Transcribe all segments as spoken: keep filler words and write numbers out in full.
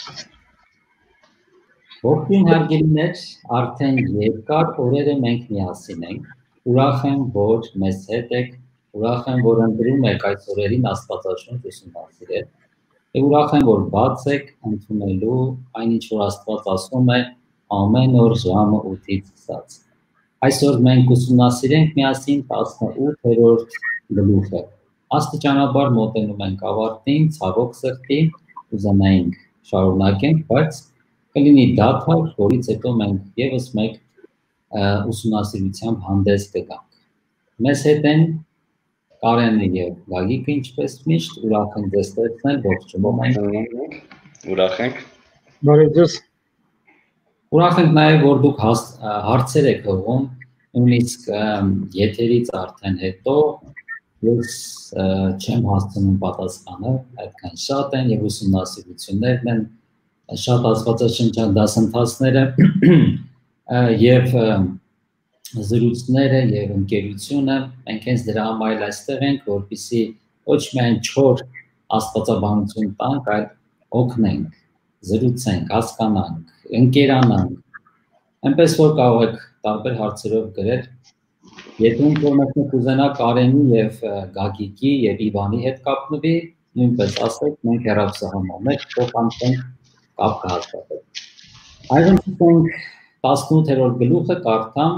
Ողջույն հարգելիներ, արդեն երկար օրերը մենք միասին ենք, ուրախ եմ, որ մեզ հետ եք, ուրախ եմ, որ ընտրում եք այս օրերին Աստվածաշունչ ուսումնասիրել, եւ ուրախ եմ, որ բաց եք ընդունելու այն ինչ որ Աստված ասում է ամեն օր ժամը ութից սկսած։ Այսօր մենք ուսումնասիրենք միասին տասնութերորդ գլուխը։ Աստիճանաբար մոտենում ենք ավարտին, ցավոք սրտի, ուզենայինք շարունակենք, բայց կլինի դադար, որից հետո մենք եւս մեկ ուսումնասիրությամբ հանդես կգանք։ Մեզ հետ են Կարենը եւ Գագիկը, ինչպես միշտ, ուրախ ենք ձեզ տեսնել, ողջունում ենք։ Ուրախ ենք։ Բարև ձեզ։ Ուրախ ենք նաեւ, որ դուք հարցեր եք հողում, նույնիսկ եթերից արդեն հետո ես չեմ հասցնում պատասխանը, այդքան շատ են եւ ուսումնասիրություններն են, շատ աստվածաշնչյան դասընթացները եւ զրույցները եւ ընկերությունը, մենք հենց դրա համար էլ այստեղ ենք, որպեսզի ոչ միայն չոր աստվածաբանություն տանք, այլ օգնենք, զրուցենք, հասկանանք, ընկերանանք, այնպես որ կարող եք տարբեր հարցերով գրել։ Եթե ինչ-որ մեկը կուզենա Կարենի եւ Գագիկի եւ Իվանի հետ կապնվի, նույնպես ասեք, մենք հեռախոսահամարներ փոխանցենք, կապ կհաստատենք։ Այժմ ցույցենք տասնութերորդ գլուխը, կարդամ։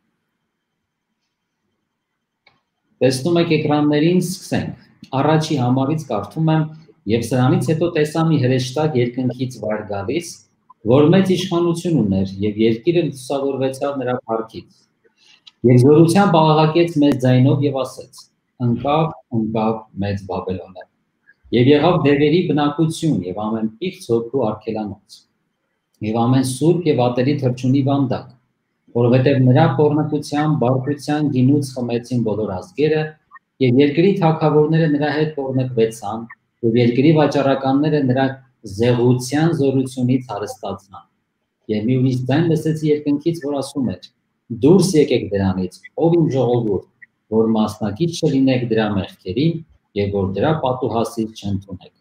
Տեսնում եք էկրաններին, սկսենք։ Առաջի համարից կարդում եմ եւ սրանից հետո տեսա մի հրեշտակ երկնքից վար գալիս, որ մեծ իշխանություն ուներ եւ երկիրը լուսավորվեցավ նրա փառքից։ Եվ զորությամբ աղաղակեց մեծ ձայնով եւ ասեց. ընկավ, ընկավ մեծ Բաբելոնը։ Եվ եղավ դևերի բնակություն եւ ամեն պիղծ հոգու արգելանոց։ Եվ ամեն սուրբ եւ ատելի թրջունի վանդակ, որովհետեւ նրա պոռնկության, բարկության գինուց խմեցին բոլոր ազգերը, եւ երկրի թագավորները նրա հետ պոռնկվեցան, եւ երկրի վաճառականները նրա զեղության զորությունից հարստացան։ Եվ մի ուրիշ ձայն լսեցի երկնքից, որ ասում էր. դուրս եկեք դրանից, ով իմ ժողովուրդ, որ մասնակից չլինեք դրա մեղքերին եւ որ դրա պատուհասից չընդունեք։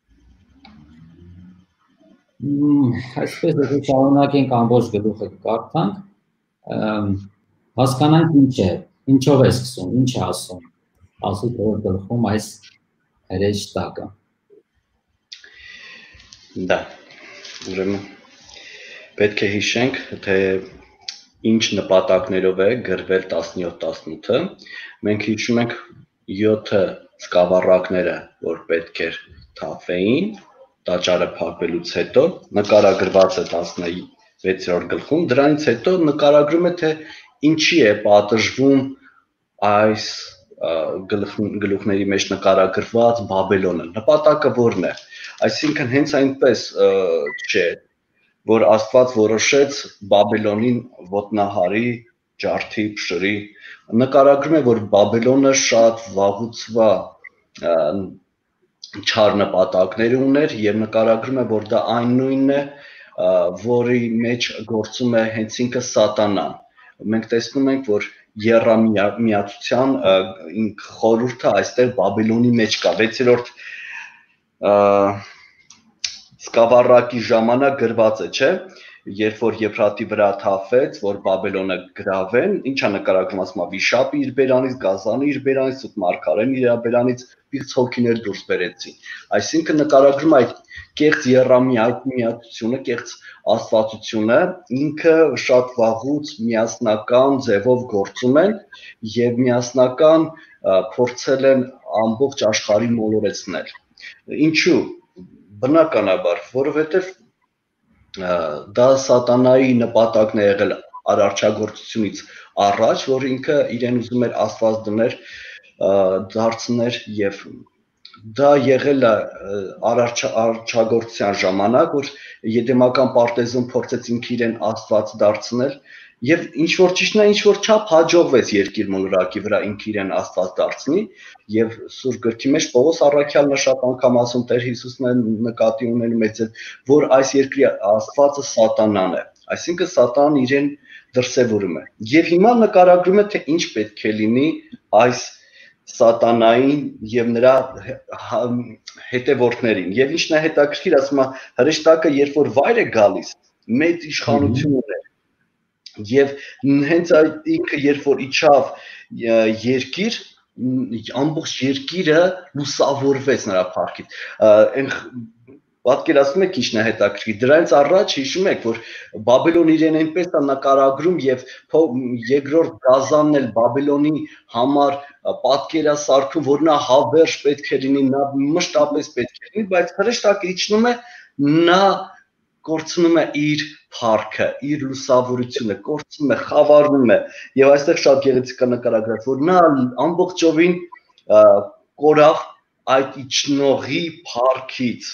Այսպես եթե շարունակենք ամբողջ գլուխը կարդանք, հասկանանք ինչ է, ինչով է սկսում, ինչ է ասում տասնութերորդ գլխում այս հրեշտակը։ Դա, ուրեմն պետք է հիշենք, թե ինչ նպատակներով է գրվել տասնյոթ տասնութը, մենք հիշում ենք յոթը սկավառակները, որ պետք էր թափվեին, տաճարը փակվելուց հետո, նկարագրված է տասնվեցերորդ գլխում, դրանից հետո նկարագրում է, թե ինչի է պատժվում այս գլուխների մեջ նկարագրված Բաբելոնը, նպատակը որն է, այսինքն հենց այնպես չէ, որ Աստված որոշեց Բաբելոնին ոտնահարի, ջարդի, փշրի, նկարագրում է, որ Բաբելոնը շատ վաղուցվա չար նպատակներ ուներ եւ նկարագրում է, որ դա այն նույնն է, որի մեջ գործում է հենց ինքը Սատանան։ Մենք տեսնում ենք, որ եռամիացության խորհուրդը այստեղ Բաբելոնի մեջ կա, վեցերորդ սկավառակի ժամանակ գրված է, չէ՞, երբ որ Եփրատի վրա թափվեց, որ Բաբելոնը գրավեն, ինչա նկարագրում, ասում է վիշապը իր բերանից, գազանը իր բերանից, ու մարգարեն իր բերանից պիղծ հոգիներ դուրս բերեցին։ Այսինքն նկարագրում այդ կեղծ եռամիացությունը, կեղծ աստվածությունը ինքը շատ վաղուց միասնական ձևով գործում են եւ միասնական փորձել են ամբողջ աշխարհին մոլորեցնել։ Ինչու՞։ Բնականաբար, որովհետեւ դա սատանայի նպատակն է եղել արարչագործությունից առաջ, որ ինքը իրեն ուզում էր աստված դներ դարձներ եւ դա եղել է արարչագործության ժամանակ, որ եդեմական պարտեզում փորձեց ինքը իրեն աստված դարձնել եւ ինչ որ ճիշտն է, ինչ որ չափ հաջողվեց երկիր մոլորակի վրա ինքը իրեն աստված դարձնի եւ Սուրբ գրքի մեջ Պողոս առաքյալն է շատ անգամ ասում Տեր Հիսուսն է նկատի ունենում մեծ որ այս երկրի աստվածը Սատանան է, այսինքն Սատանան իրեն դրսևորում է եւ հիմա նկարագրում է թե ինչ պետք է լինի այս Սատանային եւ նրա հետևորդներին։ Եվ ինչն է հետաքրքիր, ասում է հրեշտակը երբ որ վայր է գալիս, մեծ իշխանություն ուներ։ Եվ հենց այդ ինքը երբ որ իջավ երկիր, ամբողջ երկիրը լուսավորվեց նրա փառքից։ Այն պատկերացնում եք ինչն է հետաքրքիր։ Դրանից առաջ հիշում եք, որ Բաբելոնը իրեն այնպես է նկարագրում եւ երկրորդ գազանն էլ Բաբելոնի համար պատկերասարքում, որ նա հավերժ պետք է լինի, նա մշտապես պետք է լինի, բայց հրեշտակը իջնում է, նա կորցնում է իր փառքը, իր լուսավորությունը, կորցնում է, խավարվում է եւ այստեղ շատ գեղեցիկ է նկարագրված, որ նա ամբողջովին կորավ այդ իջնողի փառքից։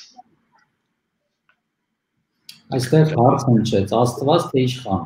Այստեղ հարց հնչեց, Աստված թե իշխան։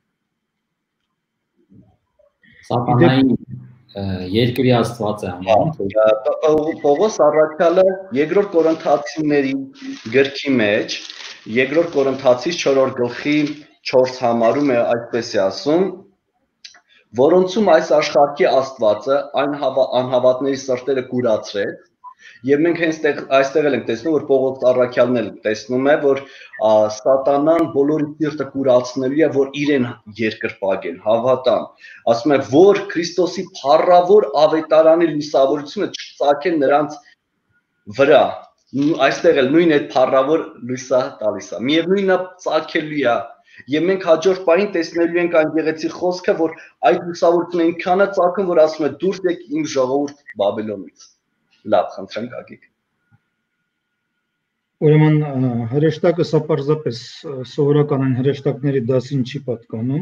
Սատանային երկրի Աստված է համարում։ Պողոս առաքյալը երկրորդ Կորինթացիների գրքի մեջ, երկրորդ Կորինթացիս չորրորդ գլխի չորս համարում է այդպես է ասում, որոնցում այս աշխարհի Աստվածը այն անհավատների սրտերը կուրացրեց, եւ մենք հենց այստեղ էլ ենք տեսնում, որ Պողոս առաքյալն էլ տեսնում է, որ սատանան բոլորի սիրտը կուրացնելու է, որ իրեն երկրպագեն, հավատան։ Ասում է, որ Քրիստոսի փառավոր ավետարանի լուսավորությունը չծագեն նրանց վրա։ Այստեղ էլ նույն այդ փառավոր լույսը տալիս է։ Միևնույնն է ծագելու է։ Եվ մենք հաջորդ պահին տեսնելու ենք այն գեղեցիկ խոսքը, որ այդ լուսավորությունը այնքան է ծագում, որ ասում է դուրս եք իմ ժողովուրդ Բաբելոնից։ Լավ, խնդրեմ գագիկ։ Ուրեմն հրեշտակը սա պարզապես սովորական այն հրեշտակների դասին չի պատկանում։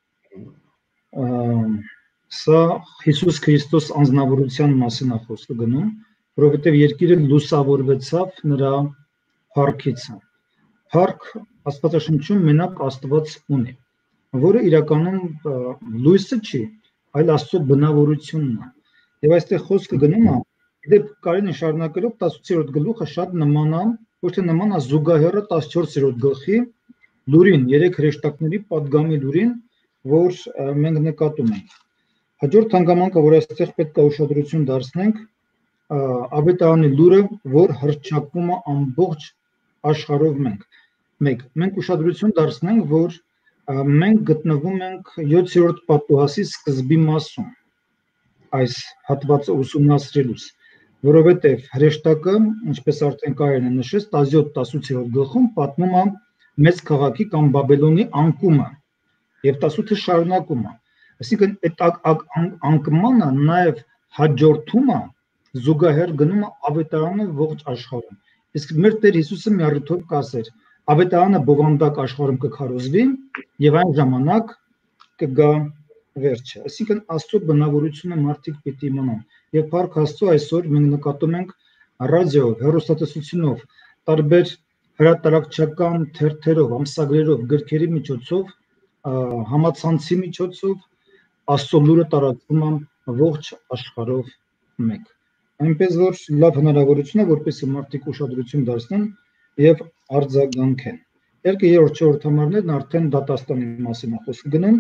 Սա Հիսուս Քրիստոս անձնավորության մասին է խոսքը գնում, որովհետև երկիրը լուսավորվեցավ նրա փառքից։ Փառք Աստվածաշնչում մենակ Աստված ունի, որը իրականում լույսը չի, այլ Աստծո բնավորությունն է։ Եվ այստեղ խոսքը գնում է, դեպ կարելի շարունակելով տասնութերորդ գլուխը շատ նման է, ոչ թե նման է զուգահեռը տասնչորսերորդ գլխի լուրին, երեք հրեշտակների պատգամի լուրին, որ մենք նկատում ենք։ Հաջորդ հանգամանքը, որ այստեղ պետք է ուշադրություն դարձնենք, ավետարանի լուրը, որ հռչակվում է ամբողջ աշխարհով մենք։ Մեկ, մենք ուշադրություն դարձնենք, որ մենք գտնվում ենք յոթերորդ պատուհասի սկզբի մասում, այս հատվածը ուսումնասիրելուց, որովհետև հրեշտակը, ինչպես արդեն կարելի է նշել, տասնյոթ տասնութերորդ գլխում պատմում է մեծ քաղաքի կամ Բաբելոնի անկումը եւ տասնութը շարունակումը։ Այսինքն այդ անկմանը նաեւ հաջորդում է զուգահեռ գնում է ավետարանը ողջ աշխարհում։ Իսկ մեր Տեր Հիսուսը մի առիթով կասեր. ավետարանը բովանդակ աշխարհում կքարոզվի եւ այն ժամանակ կգա վերջը։ Այսինքն Աստծո բնավորությունը մարդիկ պիտի իմանան։ Եվ փառք Աստծո այսօր մենք նկատում ենք ռադիոյով, հեռուստատեսությունով, տարբեր հրատարակչական թերթերով, ամսագրերով, գրքերի միջոցով, համացանցի միջոցով Աստծո լուրը տարածվում է ողջ աշխարհով մեկ։ Այնպես որ լավ հնարավորություն է, որպեսզի մարդիկ ուշադրություն դարձնեն եւ արձագանքեն։ Երկը երրորդ չորրորդ համարներն արդեն դատաստանի մասին է խոսքը գնում,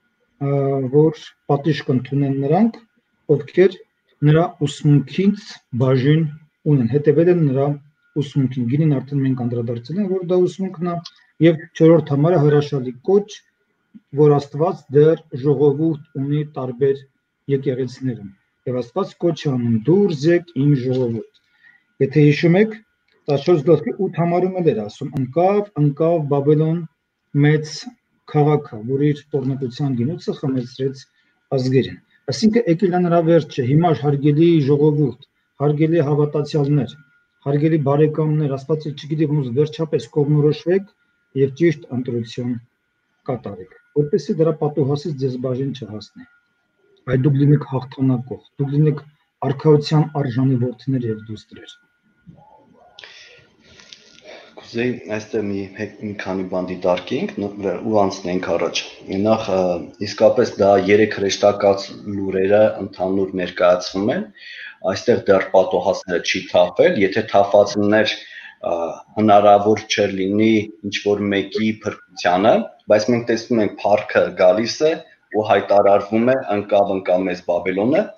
որ պատիժ կընդունեն նրանք, ովքեր նրա ուսմունքից բաժին ունեն, հետևել են նրա ուսմունքին։ Գինին արդեն մենք անդրադարձել ենք, որ դա ուսմունքն է, եւ չորրորդ համարը հրաշալի կոչ, որ Աստված դեռ ժողովուրդ ունի տարբեր եկեղեցիներում։ Եվ Աստված կոչ է անում դուրս եք իմ ժողովուրդ։ Եթե հիշում եք, տասնչորս գլխի ութ համարում էլ էր ասում, ընկավ, ընկավ Բաբելոն մեծ քաղաքը, որ իր տոռնկության գինոցը խմեցրեց ազգերին։ Այսինքն եկել է նրա վերջը, հիմա հարգելի ժողովուրդ, հարգելի հավատացյալներ, հարգելի բարեկամներ, Աստված չգիտի ոնց վերջապես կողմնորոշվեք եւ ճիշտ ընտրություն կատարեք, որպեսզի դրա պատուհասից ձեզ բաժին չհասնի։ Այդ դուք լինեք հաղթանակող, դուք լինեք արքայության արժանի որդիներ եւ դուստրեր։ Կուզեի այստեղ մի մի քանի բան դիտարկենք ու անցնենք առաջ։ Նախ իսկապես դա երեք հրեշտակած լուրերը ընդհանուր ներկայացվում են։ Այստեղ դեռ պատոհասները չի թափվել, եթե թափածներ հնարավոր չէր լինի ինչ որ մեկի փրկությանը, բայց մենք տեսնում ենք փառքը գալիս է ու հայտարարվում է ընկավ ընկավ մեծ Բաբելոնը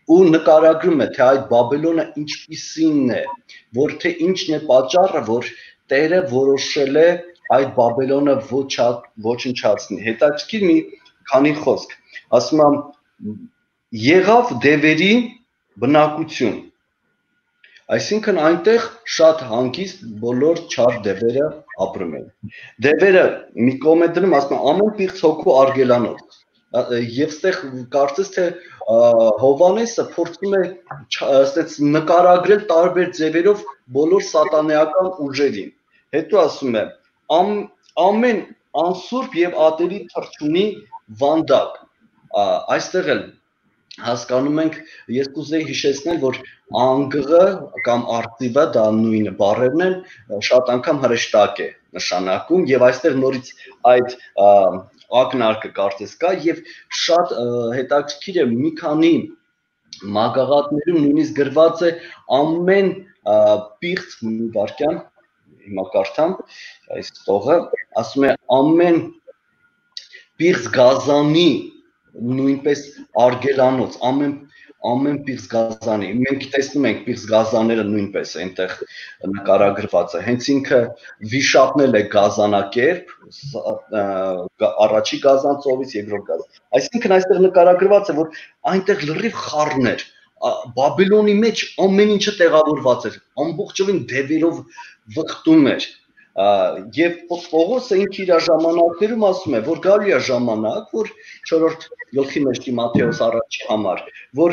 ու նկարագրում է, թե այդ Բաբելոնը ինչպիսին է, որ թե ինչն է պատճառը, որ Տերը որոշել է այդ Բաբելոնը ոչնչացնի։ Հետաքրքիր մի քանի խոսք։ Ասում եմ, եղավ դևերի բնակություն։ Այսինքն այնտեղ շատ հանգիստ բոլոր չար դևերը ապրում են։ Դևերը մի կողմ է դնում, ասում են ամեն պիղծ հոգու արգելանոց։ Եվ այստեղ կարծես թե Հովհաննեսը փորձում է ասես նկարագրել տարբեր ձևերով բոլոր սատանայական ուժերին։ Հետո ասում է ամեն անսուրբ եւ ատելի թռչունի վանդակ։ Այստեղ էլ հասկանում ենք, ես կուզեի հիշեցնել, որ անգղը կամ արծիվը դա նույնը բառերն են, շատ անգամ հրեշտակ է նշանակում եւ այստեղ նորից այդ ակնարկը կարծես կա եւ շատ հետաքրքիր է մի քանի մագաղատներում նույնիսկ գրված է ամեն պիղծ մի վարքյան հիմա կարդամ այս տողը ասում է ամեն պիղծ գազանի նույնպես արգելանոց ամեն ամեն պիղծ գազանի մենք տեսնում ենք պիղծ գազաները նույնպես այնտեղ նկարագրված է հենց ինքը վիշապնել է գազանակերպ առաջի գազան ծովից երկրորդ գազան այսինքն այստեղ նկարագրված է որ այնտեղ լրիվ խառներ Բաբելոնի մեջ ամեն ինչը տեղավորված էր ամբողջովին դևերով վխտում էր Եվ Պողոսը ինքը իր ժամանակներում ասում է, որ գալու է ժամանակ, որ չորրորդ գլխի մեջ Տիմոթեոս առաջի համար, որ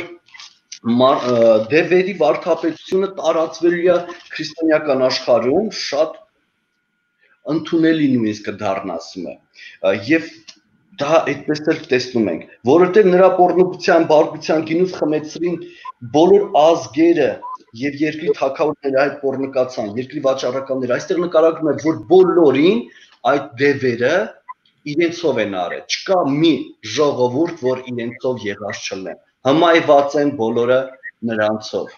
դևերի վարդապետությունը տարածվելու է քրիստոնեական աշխարհում շատ ընդունելի նույնիսկ դառնա, ասում է։ Եվ դա այդպես էլ տեսնում ենք, որովհետև նրա պոռնոգության, բարկության գինուց խմեցրին բոլոր ազգերը Եվ երկրի թագավորները այդ պոռնկացան, երկրի վաճառականները, այստեղ նկարագրում է, որ բոլորին այդ դևերը իրենցով են արել, չկա մի ժողովուրդ, որ իրենցով եղած չլինեն, հմայված են բոլորը նրանցով։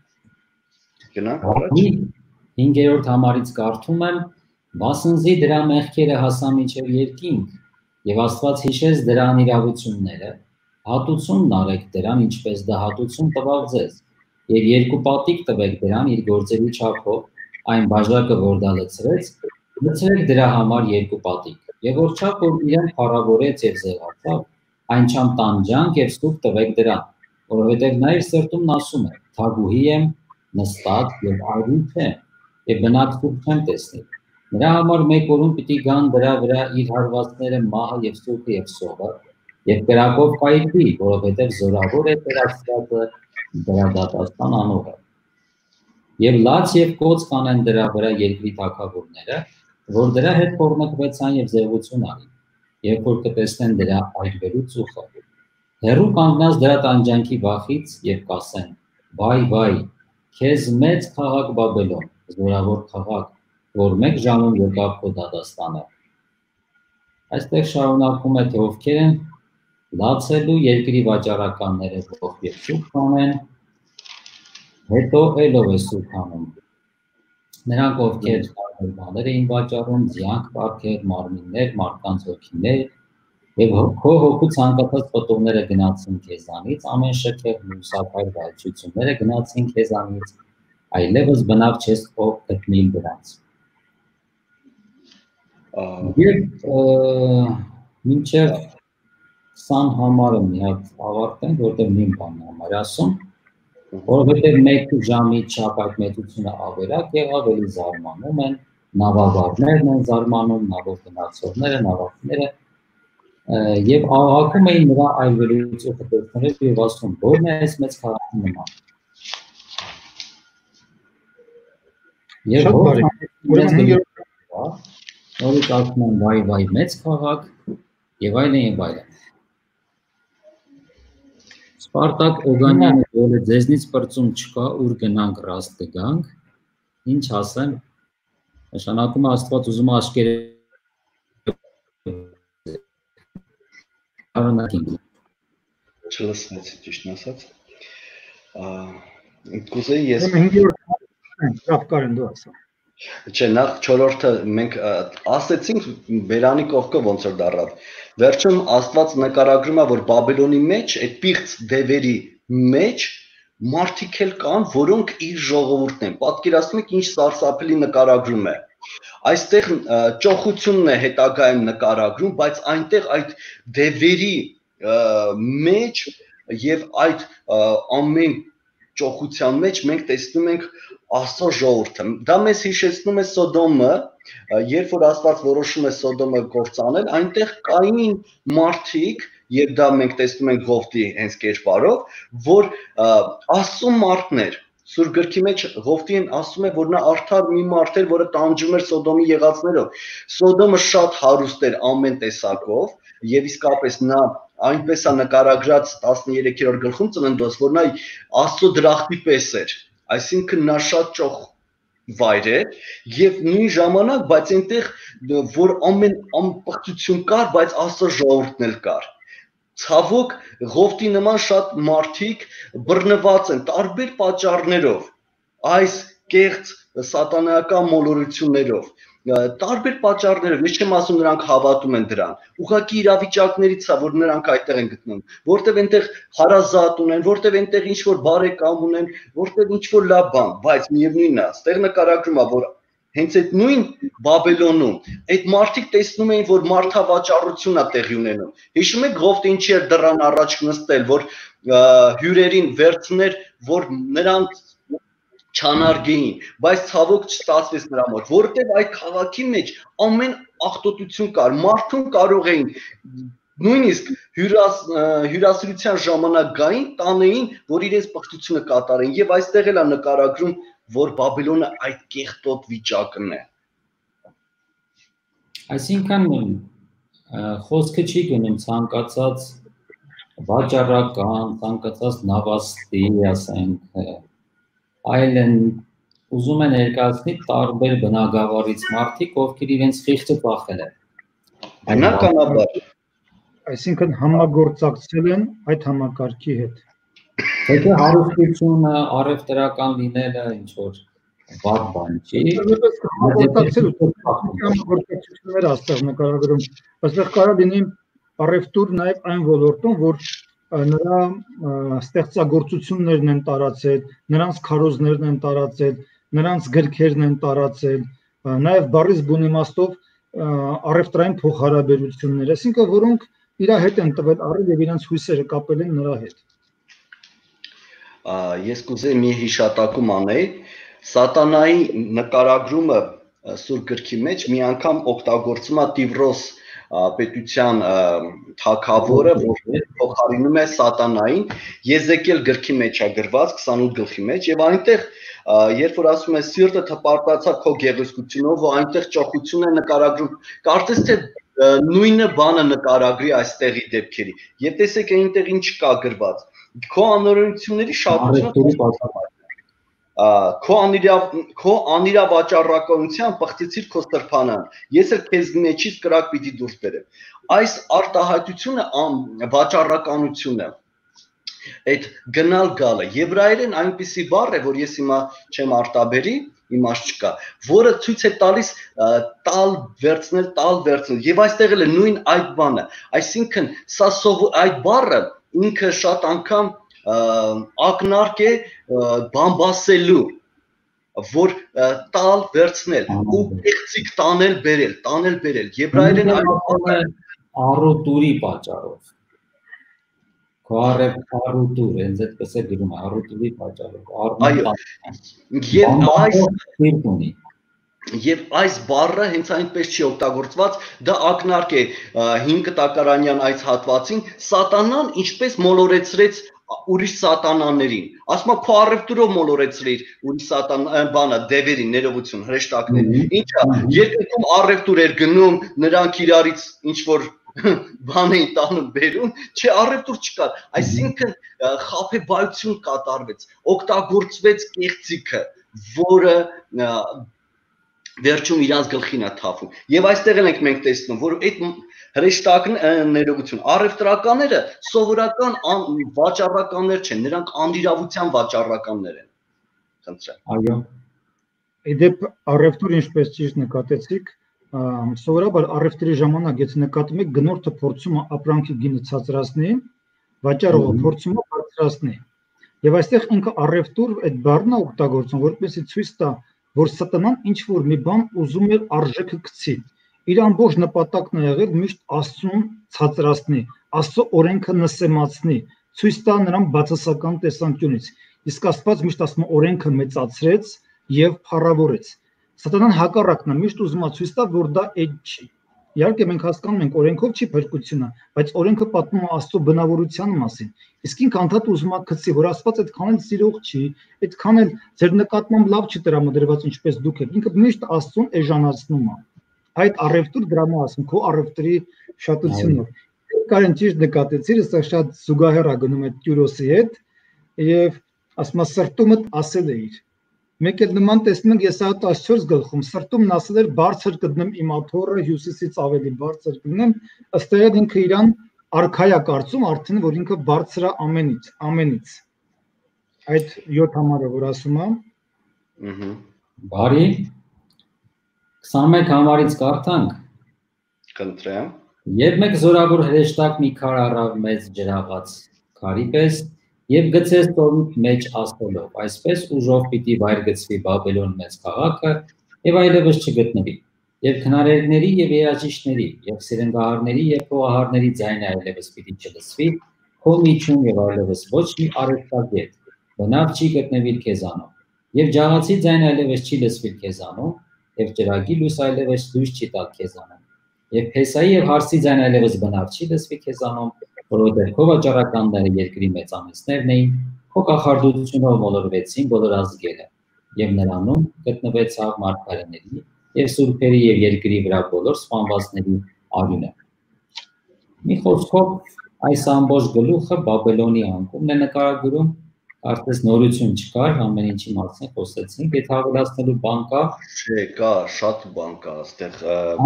Գնանք առաջ։ հինգերորդ համարից կարդում եմ, Վասնզի դրա մեղքերը հասան մինչև երկինք, եւ Աստված հիշեց դրան իրավությունները, հատուցումն արեք դրան, ինչպես դա հատուցում տվավ ձեզ։ Եվ երկու պատիկ տվեք դրան իր գործերի չափով, այն բաժակը, որ դա լցրեց, լցրեք դրա համար երկու պատիկ, եւ որ չափ որ իրեն փառավորեց եւ զեղացավ, այնչափ տանջանք եւ սուրբ տվեք դրան, որովհետեւ նա իր սրտումն ասում է. թագուհի եմ, նստած եւ այրին չեմ, եւ բնակ սուրբ չեմ տեսնի։ Նրա համար մեկ օրում պիտի գան դրա վրա իր հարվածները մահը եւ սուրբը եւ սովը, եւ կրակով կայրվի, որովհետեւ զորավոր է Տեր Աստվածը դրա դատաստան անողը։ Եվ լաց եւ կոծ կանեն դրա վրա երկրի թագավորները, որ դրա հետ փորնկվեցան եւ զեղություն արին, երբ որ կտեսնեն դրա այրվելու ծուխը։ Հերու կանգնած դրա տանջանքի վախից եւ կասեն. Վայ, վայ, քեզ մեծ քաղաք Բաբելոն, զորավոր քաղաք, որ մեկ ժամում եկավ քո դատաստանը։ Այստեղ շարունակում է թե ովքեր են լացելու երկրի վաճառականները ով եւ սուրբ կանեն, հետո ելով է սուրբ անում։ Նրանք ովքեր տարբեր բաներ էին վաճառում, ձյանք, պարքեր, մարմիններ, մարդկանց հոգիներ, եւ քո հոգու ցանկացած պտուղները գնացին քեզանից, ամեն շքեղ լուսակար վայրչությունները գնացին քեզանից, այլևս բնավ չես ով գտնել դրանց։ Եվ մինչև քսան համարը մի հատ ավարտենք, որտեղ նույն բանն համար ասում, որովհետև մեկ ժամի չափ այդ մեծությունը ավերակ եղավ, էլի զարմանում են, նավավարներն են զարմանում, նավով գնացողները, նավակները, եւ աղաղակում էին նրա այլվելիություն խտեցնելով եւ ասում, որն է այս մեծ քաղաքի նման։ Եվ նորից ասում են վայ վայ մեծ քաղաք եւ այլն եւ այլն։ Սպարտակ Օգանյանը որ ձեզնից պրծում չկա, ուր գնանք ռաստ կգանք, ինչ ասեմ, նշանակում է Աստված ուզում է աշկերը Չլսնեցի ճիշտն ասած։ Կուզեի ես Լավ կարեն դու ասա։ Չէ, նախ չորրորդը մենք ասեցինք Բերանի կողքը ոնց որ դառավ։ Վերջում Աստված նկարագրում է, որ Բաբելոնի մեջ այդ պիղծ դևերի մեջ մարդիկ էլ կան, որոնք իր ժողովուրդն են։ Պատկերացնում եք ինչ սարսափելի նկարագրում է։ Այստեղ ճոխությունն է հետագայում նկարագրում, բայց այնտեղ այդ դևերի մեջ եւ այդ ամեն ճոխության մեջ մենք տեսնում ենք Աստծո ժողովուրդը։ Դա մեզ հիշեցնում է Սոդոմը, երբ որ Աստված որոշում է Սոդոմը կործանել, այնտեղ կային մարդիկ, եւ դա մենք տեսնում ենք Ղովտի հենց կերպարով, որ Աստծո մարդներ, Սուրբ գրքի մեջ Ղովտին ասում է, որ նա արդար մի մարդ էր, որը տանջում էր Սոդոմի եղածներով։ Սոդոմը շատ հարուստ էր ամեն տեսակով, եւ իսկապես նա այնպես է նկարագրած տասներեքերորդ գլխում Ծննդոց, որ նա Աստծո դրախտի պես էր, այսինքն նա շատ ճոխ վայր էր եւ նույն ժամանակ, բայց այնտեղ որ ամեն ամպղծություն կար, բայց Աստծո ժողովուրդն էլ կար։ Ցավոք Ղովտի նման շատ մարդիկ բռնված են տարբեր պատճառներով, այս կեղծ սատանայական մոլորություններով, տարբեր պատճառներով, ես չեմ ասում նրանք հավատում են դրան, ուղղակի իրավիճակներից է, որ նրանք այդտեղ են գտնում, որտեղ այնտեղ հարազատ ունեն, որտեղ այնտեղ ինչ որ բարեկամ ունեն, որտեղ ինչ որ լավ բան, բայց միևնույնն է, այստեղ նկարագրում է, որ հենց այդ նույն Բաբելոնում այդ մարդիկ տեսնում էին, որ մարդավաճառություն է տեղի ունենում։ Հիշում եք Ղովտը ինչի էր դռան առաջ նստել, որ հյուրերին վերցներ, որ նրանց չանարգեին, բայց ցավոք չստացվեց նրա մոտ, որտեղ այդ քաղաքի մեջ ամեն աղտոտություն կար, մարդուն կարող էին նույնիսկ հյուրասիրության ժամանակ գային, տանեին, որ իրենց պղծությունը կատարեն, եւ այստեղ էլ է նկարագրում, որ Բաբելոնը այդ կեղտոտ վիճակն է։ Այսինքն խոսքը չի գնում ցանկացած վաճառական, ցանկացած նավաստի, ասենք, այլ են ուզում են ներկայացնել տարբեր բնագավառից մարդիկ, ովքեր իրենց խիղճը ծախել են։ Բնականաբար, այսինքն համագործակցել են այդ համակարգի հետ։ Եթե հարստությունը առևտրական լինելը ինչ որ վատ բան չի, համագործակցությունները աստեղ նկարագրում, այստեղ կարող լինի առևտուր նաև այն ոլորտում, որ նրա ստեղծագործություններն են տարածել, նրանց քարոզներն են տարածել, նրանց գրքերն են տարածել, նաև բառից բուն իմաստով առևտրային փոխհարաբերություններ, այսինքն որոնք իր հետ են տվել առել եւ իրենց հույսերը կապել են նրա հետ։ Ես կուզեի մի հիշատակում անել, սատանայի նկարագրումը Սուրբ գրքի մեջ մի անգամ օգտագործում է Տիվրոս պետության թագավորը, որ փոխարինում է սատանային, Եզեկիել գրքի մեջ է գրված քսանութ գլխի մեջ եւ այնտեղ երբ որ ասում է սիրտը թպարտացա քո գեղեցկությունով, ու այնտեղ ճոխություն է նկարագրում, կարծես թե նույնը բանը նկարագրի այստեղի դեպքերի։ Եվ տեսեք այնտեղ ինչ կա գրված։ Քո անօրենությունների շատությունը քո քո անիրավաճառականության պղծեցիր քո սրբանան, ես էլ քեզ մեջից կրակ պիտի դուրս բերեմ։ Այս արտահայտությունը վաճառականությունը, այդ գնալ գալը եբրայերեն այնպիսի բառ է, որ ես հիմա չեմ արտաբերի, իմաստ չկա, որը ցույց է տալիս տալ վերցնել, տալ վերցնել, եւ այստեղ էլ է նույն այդ բանը, այսինքն սա այդ բառը ինքը շատ անգամ ակնարկ է բամբասելու, որ տալ վերցնել ու կեղծիք տանել բերել, տանել բերել, եբրայերեն առուտուրի պատճառով, քո առուտուր, հենց այդպես է գրում, առուտուրի պատճառով, այո, եւ այս Եվ այս բառը հենց այնպես չի օգտագործված, դա ակնարկ է հինգ տակարանյան այս հատվածին, սատանան ինչպես մոլորեցրեց ուրիշ սատանաներին, ասում է քո առևտուրով մոլորեցրիր ուրիշ սատանա բանը, դևերին, ներողություն, հրեշտակներին, ինչա, երկնքում առևտուր էր գնում, նրանք իրարից ինչ որ բան էին տանում բերում, չէ, առևտուր չկար, այսինքն խաբեբայություն կատարվեց, օգտագործվեց կեղծիքը, որը վերջում իրանց գլխին է թափում։ Եվ այստեղ ենք մենք տեսնում, որ այդ հրեշտակն ներողություն, առևտրականները սովորական վաճառականներ չեն, նրանք անիրավության վաճառականներ են։ Խնդրեմ։ Այո։ Իդեպ առևտուր ինչպես ճիշտ նկատեցիք, սովորաբար առևտրի ժամանակ եթե նկատում եք գնորդը փորձում է ապրանքի գինը ցածրացնել, վաճառողը փորձում է բարձրացնել։ Եվ այստեղ ինքը առևտուր այդ բառն է օգտագործում, որպեսզի ցույց տա, որ սատանան ինչ որ մի բան ուզում էր արժեքը գցի։ Իր ամբողջ նպատակն է եղել միշտ Աստծուն ցածրացնի, Աստծո օրենքը նսեմացնի, ցույց տա նրան բացասական տեսանկյունից։ Իսկ Աստված միշտ ասում է օրենքը մեծացրեց եւ փառավորեց։ Սատանան հակառակն է, միշտ ուզում է ցույց տա, որ դա այդ չի։ Իհարկե մենք հասկանում ենք օրենքով չի փրկությունը, բայց օրենքը պատմում է Աստծո բնավորության մասին։ Իսկ ինքը անդադ ուզում է գցի, որ Աստված այդքան էլ սիրող չի, այդքան էլ ձեր նկատմամբ լավ չի տրամադրված, ինչպես դուք եք։ Ինքը միշտ Աստծուն էժանացնում է։ Այդ առևտուր դրամա ասում, քո առևտրի շատությունով։ Կարեն ճիշտ նկատեցիր, սա շատ զուգահեռ է գնում այդ Տյուրոսի հետ եւ ասում է սրտումդ ասել է իր։ Մեկ էլ նման տեսնում ենք Եսայա տասնչորս գլխում, սրտումն ասել էր բարձր կդնեմ իմ աթոռը, հյուսիսից ավելի բարձր կդնեմ, ըստ էության ինքը իրան արքայա կարծում արդեն, որ ինքը բարձր է ամենից, ամենից։ Այդ յոթ համարը, որ ասում է։ Ահա։ Բարի քսանմեկ համարից կարդանք։ Կընտրեմ։ Եվ մեկ զորավոր հրեշտակ մի քար առավ մեծ ջրաղաց քարի պես եւ գցեց տորմի մեջ ասելով, այսպես ուժով պիտի վայր գցվի Բաբելոն մեծ քաղաքը եւ այլևս չգտնվի։ Եվ քնարերների եւ երաժիշտների եւ սերնդահարների եւ փողահարների ձայնը այլևս պիտի չլսվի, քո միջում եւ այլևս ոչ մի արեստագետ բնավ չի գտնվի քեզանով։ Եվ ջաղացի ձայնը այլևս չի լսվի քեզանով, եւ ջրագի լույս այլևս լույս չի տալ քեզանով։ Եվ Փեսայի եւ Հարսի ձայնը այլևս բնավ չի լսվի քեզանով, որովհետեւ քո վաճառականները երկրի մեծամեծներն էին, քո կախարդությունով մոլորվեցին բոլոր ազգերը, եւ նրանում գտնվեցավ մարգարեների եւ սուրբերի եւ երկրի վրա բոլոր սպանվածների արյունը։ Մի խոսքով այս ամբողջ գլուխը Բաբելոնի անկումն է նկարագրում, արդեն նորություն չկար, ամեն ինչի մասին խոսեցինք, այդ հավելացնելու բան կա։ Չէ, կա, շատ բան կա, այստեղ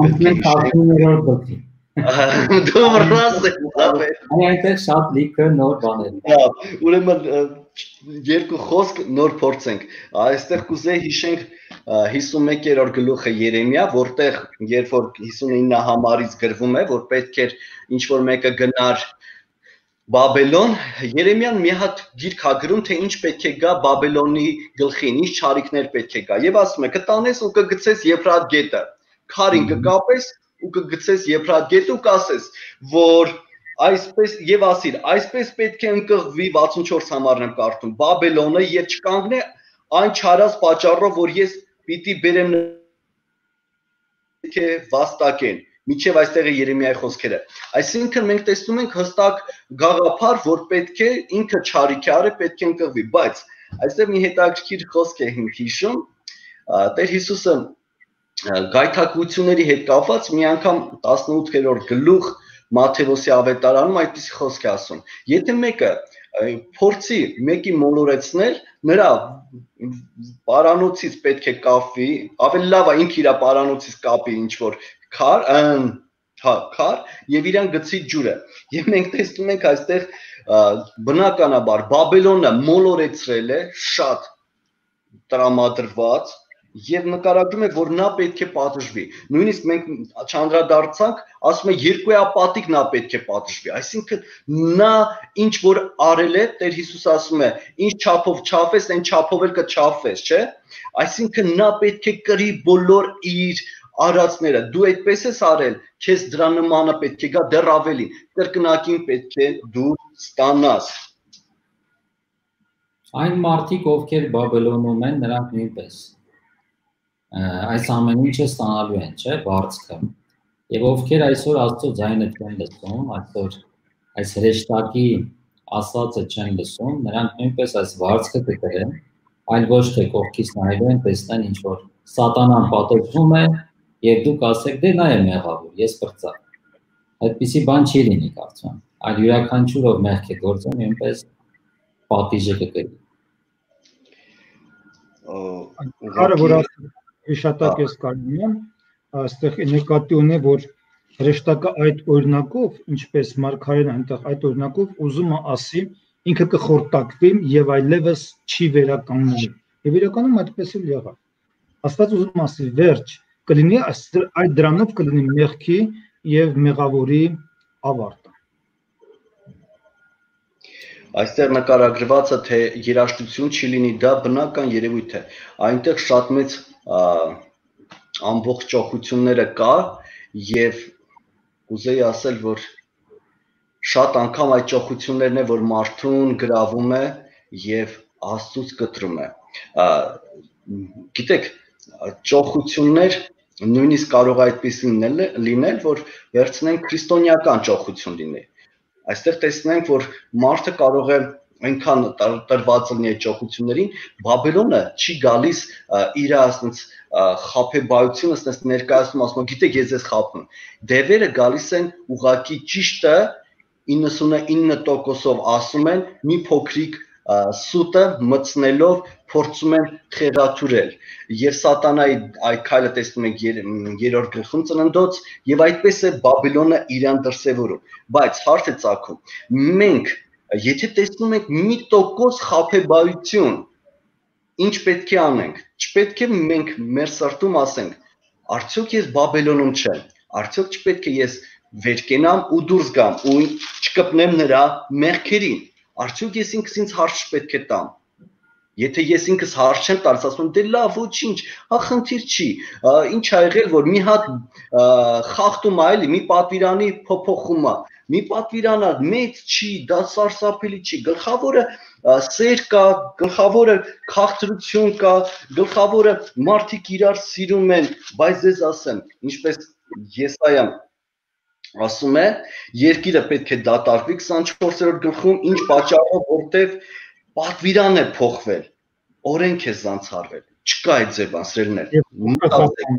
պետք է Դու ռաս ես ավել։ Այնտեղ շատ լիքը նոր բաներ։ Լավ, ուրեմն երկու խոսք նոր փորձենք։ Այստեղ կուզեի հիշենք հիսունմեկերորդ գլուխը Երեմիա, որտեղ երբ որ հիսունինը համարից գրվում է, որ պետք էր ինչ որ մեկը գնար Բաբելոն, Երեմիան մի հատ գիրք ա գրում, թե ինչ պետք է գա Բաբելոնի գլխին, ինչ չարիքներ պետք է գա։ Եվ ասում է, կտանես ու կգցես Եփրատ գետը, քարին կկապես ու կգցես Եփրատ գետը ու կասես, որ այսպես եւ ասիր, այսպես պետք է ընկղվի վաթսունչորս համարն եմ կարդում, Բաբելոնը եւ չկանգնե այն չարած պատճառով, որ ես պիտի բերեմ պետք է վաստակեն։ Միջև այստեղ է Երեմիայի խոսքերը։ Այսինքն մենք տեսնում ենք հստակ գաղափար, որ պետք է ինքը չարիքարը պետք է ընկղվի, բայց այստեղ մի հետաքրքիր խոսք է ինք հիշում, Տեր Հիսուսը գայթակղությունների հետ կապված մի անգամ տասնութերորդ գլուխ Մատթեոսի ավետարանում այդպես խոսք է ասում։ Եթե մեկը փորձի մեկի մոլորեցնել, նրա պարանոցից պետք է կապվի, ավելի լավ է ինքը իր պարանոցից կապի ինչ որ քար, հա, քար եւ իրան գցի ջուրը։ Եվ մենք տեսնում ենք այստեղ բնականաբար Բաբելոնը մոլորեցրել է շատ տրամադրված եւ նկարագրում է, որ նա պետք է պատժվի։ Նույնիսկ մենք չանդրադարձանք, ասում է երկուապատիկ նա պետք է պատժվի։ Այսինքն նա ինչ որ արել է, Տեր Հիսուս ասում է, ինչ չափով չափես, այն չափով էլ կչափվես, չէ՞։ Այսինքն նա պետք է կրի բոլոր իր արածները, դու այդպես ես արել, քեզ դրա նմանը պետք է գա, դեռ ավելին, կրկնակին պետք է դու ստանաս։ Այն մարդիկ, ովքեր Բաբելոնում են, նրանք նույնպես այս ամեն ինչը ստանալու են, չէ՞, վարձքը։ Եվ ովքեր այսօր Աստծո ձայնը չեն լսում, այսօր այս հրեշտակի ասածը չեն լսում, նրանք նույնպես այս վարձքը կկրեն, այլ ոչ թե կողքից նայելու են, տեսնեն ինչ որ սատանան պատժվում է, եւ դուք ասեք, դե նա է մեղավոր, ես պրծա։ Այդպիսի բան չի լինի, կարծում եմ, այլ յուրաքանչյուր ով մեղք է գործում, նույնպես պատիժը կկրի։ Կարը որ հիշատակ ես կարում, այստեղ նկատի ունի, որ հրեշտակը այդ օրինակով, ինչպես մարգարեն այնտեղ այդ օրինակով ուզում է ասի, ինքը կխորտակվի եւ այլևս չի վերականգնվի։ Եվ իրականում այդպես էլ եղավ։ Աստված ուզում ասի, վերջ, կլինի այդ դրանով կլինի մեղքի եւ մեղավորի ավարտը։ Այստեղ նկարագրվածը թե երաժշտություն չի լինի, դա բնական երևույթ է։ Այնտեղ շատ մեծ ամբողջությունները կա եւ ուզեի ասել, որ շատ անգամ այդ ճոխություններն է, որ մարդուն գրավում է եւ Աստծուց կտրում է։ Գիտեք, ճոխություններ նույնիսկ կարող է այդպիսին լինել, որ վերցնենք քրիստոնեական ճոխություն լինի։ Այստեղ տեսնենք, որ մարդը կարող է այնքան տրված լինի այդ ճոխություններին, Բաբելոնը չի գալիս իր ասենց խաբեբայությունը ասես ներկայացնում, ասում, գիտեք, ես ես խաբում։ Դևերը գալիս են ուղակի ճիշտը իննսունինը տոկոսով ասում են, մի փոքրիկ սուտը մտցնելով փորձում են խեղաթուրել եւ սատանայի այդ քայլը տեսնում ենք երրորդ գլխում ծննդոց եւ այդպես է Բաբելոնը իրան դրսևորում, բայց հարց է ծագում, մենք եթե տեսնում ենք մի տոկոս խաբեբայություն, ինչ պետք է անենք, չպետք է մենք մեր սրտում ասենք, արդյոք ես Բաբելոնում չեմ, արդյոք չպետք է ես վեր կենամ ու դուրս գամ ու չկպնեմ նրա մեղքերին, արդյոք ես ինքս ինձ հարց չպետք է տամ։ Եթե ես ինքս հարց չեմ տալիս, ասում եմ, դե լավ, ոչինչ, հա խնդիր չի, ինչ ա եղել, որ մի հատ խախտում ա էլի, մի պատվիրանի փոփոխում ա, մի պատվիրանա մեծ չի, դա սարսափելի չի, գլխավորը սեր կա, գլխավորը քաղցրություն կա, գլխավորը մարդիկ իրար սիրում են, բայց ես ասեմ, ինչպես Եսայա ասում է, երկիրը պետք է դատարկվի քսանչորսերորդ գլխում, ինչ պատճառով, որտեվ պատվիրան է փոխվել, օրենք է զանցարվել, չկա այդ ձև ասրելներ։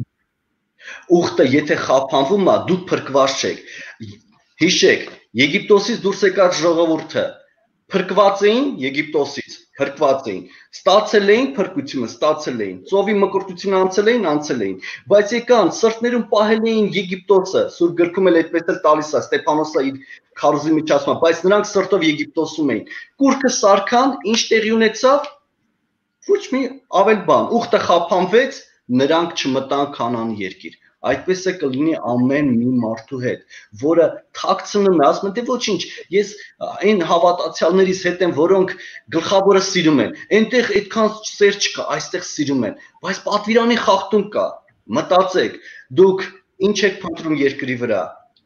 Ուխտը եթե խափանվում է, դուք փրկված չեք։ Հիշեք, Եգիպտոսից դուրս եկած ժողովուրդը փրկված էին Եգիպտոսից, փրկված էին, ստացել էին փրկությունը, ստացել էին, ծովի մկրտությունը անցել էին, անցել էին, բայց եկան սրտներում պահել էին Եգիպտոսը, Սուրբ գրքում էլ այդպես էլ տալիս է, Ստեփանոսը իր քարոզի մեջ ասում է, բայց նրանք սրտով Եգիպտոսում էին։ Կուրքը սարքան, ինչ տեղի ունեցավ, ոչ մի ավել բան, ուխտը խափանվեց, նրանք չմտան Քանանի երկիր։ Այդպես է կլինի ամեն մի մարդու հետ, որը թաքցնում է, ասում է, դե ոչինչ, ես այն հավատացյալներից հետ եմ, որոնք գլխավորը սիրում են, այնտեղ այդքան սեր չկա, այստեղ սիրում են, բայց պատվիրանի խախտում կա, մտածեք, դուք ինչ եք փնտրում երկրի վրա,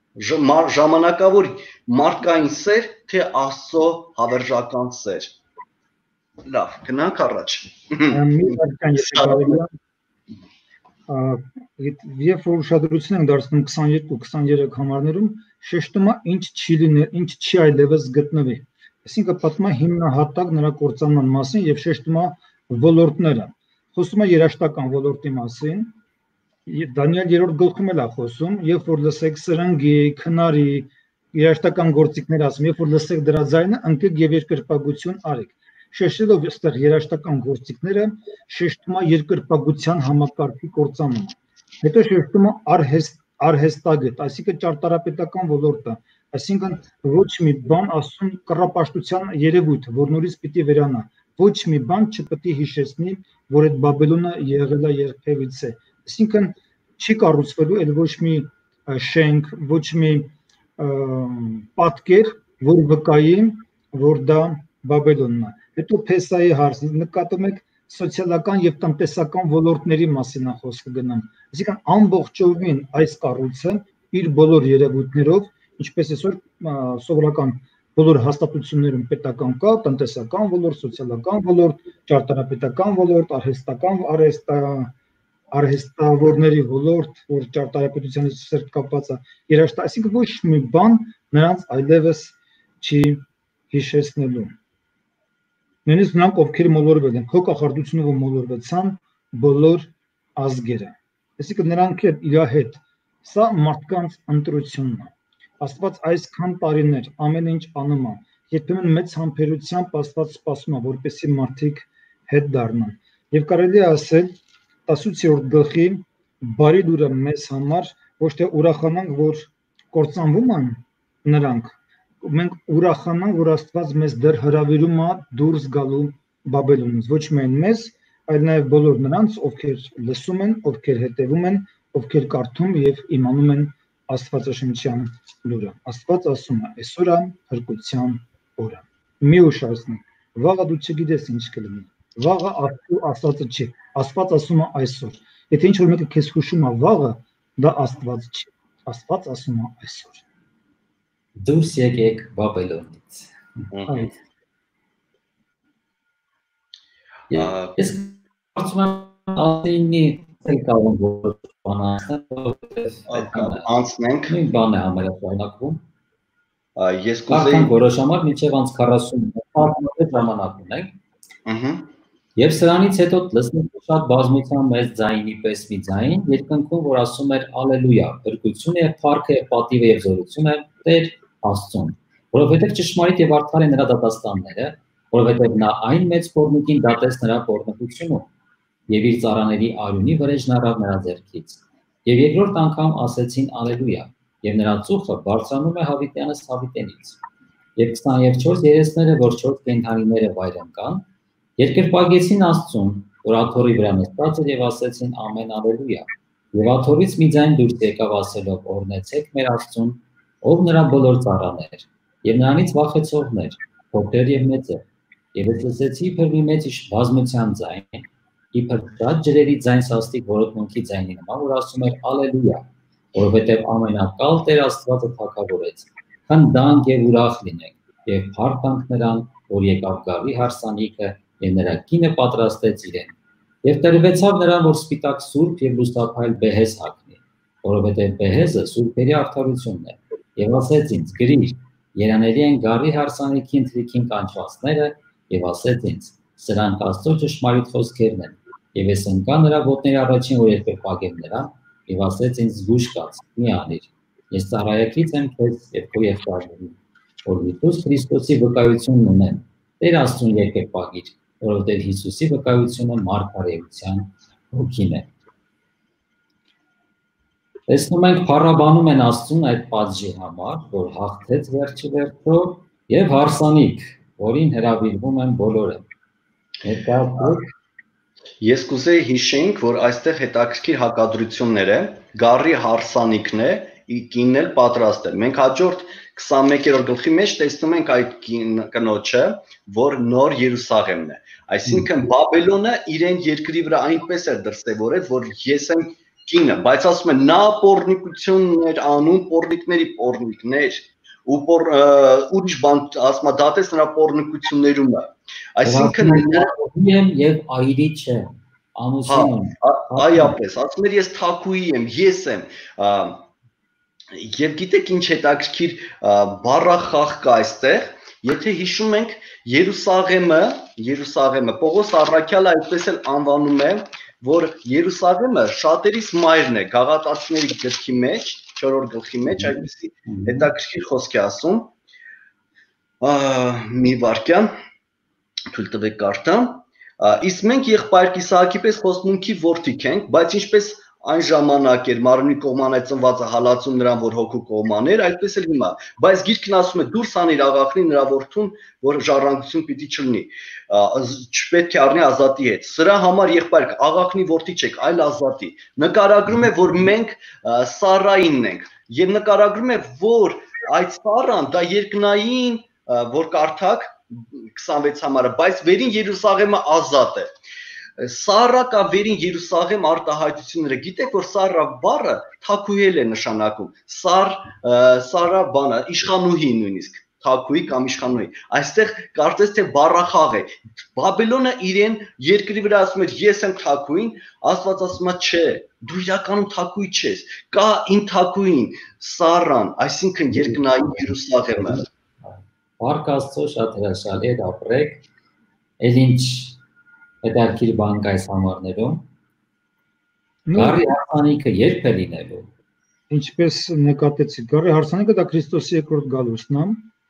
ժամանակավոր մարդկային սեր, թե Աստծո հավերժական սեր։ Լավ, գնանք առաջ։ Երբ որ ուշադրություն ենք դարձնում քսաներկու քսաներեք համարներում, շեշտում է ինչ չի լինել, ինչ չի այլևս գտնվի։ Այսինքն պատմում է հիմնահատակ նրա կործանման մասին եւ շեշտում է ոլորտները։ Խոսում է երաշտական ոլորտի մասին։ Դանիել երրորդ գլխում էլ է խոսում, երբ որ լսեք սրնգի, քնարի, երաշտական գործիքներ ասում, երբ որ լսեք դրա ձայնը, ընկեք եւ երկրպագություն արեք։ Շեշտելով այստեղ երաշտական գործիքները, շեշտում է երկրպագության համակարգի կործանումը։ Հետո շեշտում է արհեստագետ, այսինքն ճարտարապետական ոլորտը, այսինքն ոչ մի բան ասում կռապաշտության երևույթ, որ նորից պիտի վերանա, ոչ մի բան չպետք է հիշեցնի, որ այդ Բաբելոնը եղել է երբևիցե։ Այսինքն չի կառուցվելու այլ ոչ մի շենք, ոչ մի պատկեր, որ վկայի, որ դա Բաբելոնն է։ Հետո Փեսայի հարցը նկատում եք սոցիալական եւ տնտեսական ոլորտների մասին է խոսքը գնում։ Այսինքն ամբողջովին այս կառույցը իր բոլոր երևույթներով, ինչպես այսօր սովորական բոլոր հաստատություններում պետական կա, տնտեսական ոլորտ, սոցիալական ոլորտ, ճարտարապետական ոլորտ, արհեստական արհեստա արհեստավորների ոլորտ, որ ճարտարապետության հետ սերտ կապված է, երաշտա, այսինքն ոչ մի բան նրանց այլևս չի հիշեցնելու։ Նույնիսկ նրանք ովքեր մոլորվել են, քո կախարդությունով մոլորվեցան բոլոր ազգերը։ Այսինքն նրանք էլ իր հետ, սա մարդկանց ընտրությունն է։ Աստված այսքան տարիներ ամեն ինչ անում է, երբեմն մեծ համբերությամբ Աստված սպասում է, որպեսզի մարդիկ հետ դառնան։ Եվ կարելի է ասել տասնութերորդ գլխի բարի լուրը մեզ համար ոչ թե ուրախանանք, որ կործանվում են նրանք, մենք ուրախանանք, որ Աստված մեզ դեռ հրավիրում է դուրս գալու Բաբելոնից, ոչ միայն մեզ, այլ նաև բոլոր նրանց, ովքեր լսում են, ովքեր հետևում են, ովքեր կարդում եւ իմանում են Աստվածաշնչյան լուրը։ Աստված ասում է, այսօր է հրկության օրը։ մի ուշացնի, վաղը դու չգիտես ինչ կլինի, վաղը Աստծո ասածը չի, Աստված ասում է այսօր, եթե ինչ որ մեկը քեզ հուշում է վաղը, դա Աստված չի, Աստված ասում է այսօր։ Դուրս եկեք Բաբելոնից։ Ես կարծում եմ ասինի կարող որ բանացնել անցնենք նույն բանը համարյա ես կուզեի որոշ համար մինչև անց քառասուն ժամանակ ունենք եւ սրանից հետո լսենք շատ բազմության մեծ ձայնի պես մի ձայն երկնքում որ ասում էր ալելույա փրկությունը եւ փառքը եւ պատիվը եւ զորությունը Տեր Աստծուն որովհետեւ ճշմարիտ եւ արդար է նրա դատաստանները որովհետեւ նա այն մեծ փորձին դատեց նրա փորձությունում եւ իր ծառաների արյունի վրեժն առավ նրա ձեռքից եւ երկրորդ անգամ ասեցին ալելույա եւ նրա ծուխը բարձրանում է հավիտյանս հավիտենից եւ քսաներկուց երեսները որ չորս կենդանիները վայրեն կան երկրպագեցին Աստծուն որ աթոռի վրա նստած էր եւ ասեցին ամեն ալելույա եւ աթոռից մի ձայն դուրս եկավ ասելով օրհնեցեք մեր Աստծուն ով նրա բոլոր ծառաներ եւ նրանից վախեցողներ փոքր եւ մեծեր եւ ես լսեցի փրկի մեծ բազմության ձայն իբր շատ ջրերի ձայն սաստիկ որոտմունքի ձայնի նման որ ասում էր ալելույա որովհետև ամենակալ Տեր Աստվածը թագավորեց խնդանք եւ ուրախ լինենք եւ փառք նրան որ եկավ գավի հարսանիքը եւ նրա կինը պատրաստեց իրեն եւ տրվեցավ նրան որ սպիտակ սուրբ եւ լուսափայլ բեհեզ հագնի որովհետև բեհեզը սուրբերի արդարությունն է եւ ասեց ինձ գրիր երանելի են գավի հարսանիքի ընթրիքին կանչվածները եւ ասեց ինձ սրանք Աստծո ճշմարիտ խոսքերն են եւ ես ընկա նրա ոտների առաջին որ երկրպագեմ նրան եւ ասեց ինձ զգուշ կաց մի անիր ես ծառայակից եմ քեզ եւ քո եղբայրներին որ Հիսուս Քրիստոսի վկայությունն ունեն Տեր Աստծուն երկրպագիր որովհետեւ Հիսուսի վկայությունը մարգարեության հոգին է Տեսնում ենք փառաբանում են Աստծուն այդ պատժի համար որ հաղթեց վերջի վերջո եւ հարսանիք որին հրավիրվում են բոլորը հետո Ես կուզեի հիշենք, որ այստեղ հետաքրքիր հակադրություններ է, գառի հարսանիքն է, կինն էլ պատրաստ է։ Մենք հաջորդ քսանմեկերորդ գլխի մեջ տեսնում ենք այդ կնոջը, որ նոր Երուսաղեմն է։ Այսինքն Բաբելոնը իրեն երկրի վրա այնպես էր դրսևորել, որ ես եմ կինը, բայց ասում են նա պոռնիկություններ անում, պոռնիկների պոռնիկներ ու ուրիշ բան ասма դատես նրա պոռնիկություններում է։ Այսինքն եմ եւ այրի չէ ամուսին այապես ասում էր ես թակուի եմ ես եմ եւ գիտեք ինչ հետաքրքիր բառախախ կա այստեղ եթե հիշում ենք Երուսաղեմը Երուսաղեմը Պողոս Առաքյալը այդպես էլ անվանում է որ Երուսաղեմը շատերիս մայրն է Գաղատացիների գրքի մեջ չորրորդ գլխի մեջ այդպեսի հետաքրքիր խոսք է ասում մի վարքյան թույլ տվեք կարդամ իսկ մենք եղբայր Իսահակի պես խոստմունքի որդիկ ենք բայց ինչպես այն ժամանակ էր մարմնի կողմանայ ծնվածը հալածում նրան որ հոգու կողմաներ այդպես էլ հիմա բայց գիրքն ասում է դուրս անիր աղախնի նրա որդուն որ ժառանգություն պիտի չլինի չպետք է առնի ազատի հետ սրա համար եղբայր աղախնի որդի չեք այլ ազատի նկարագրում է որ մենք Սարայինն ենք եւ նկարագրում է որ այդ Սարան դա երկնային որ կարդակ քսանվեց համարը բայց վերին Երուսաղեմը ազատ է Սարա կա վերին Երուսաղեմ արտահայտությունները գիտեք որ Սարա բառը թակուհել է նշանակում Սար Սարա բանը իշխանուհի նույնիսկ թակուհի կամ իշխանուհի այստեղ կարծես թե բառախաղ է Բաբելոնը իրեն երկրի վրա ասում էր ես եմ թակուհին Աստված ասում է չէ դու իրականում թակուհի չես կա ին թակուհին Սարան այսինքն երկնային Երուսաղեմը Փառք Աստծո շատ հրաշալի է ապրեք ել ինչ հետաքրքիր բան կա այս համարներում գառի հարսանիքը երբ է լինելու ինչպես նկատեցիք գառի հարսանիքը դա Քրիստոսի երկրորդ գալուստն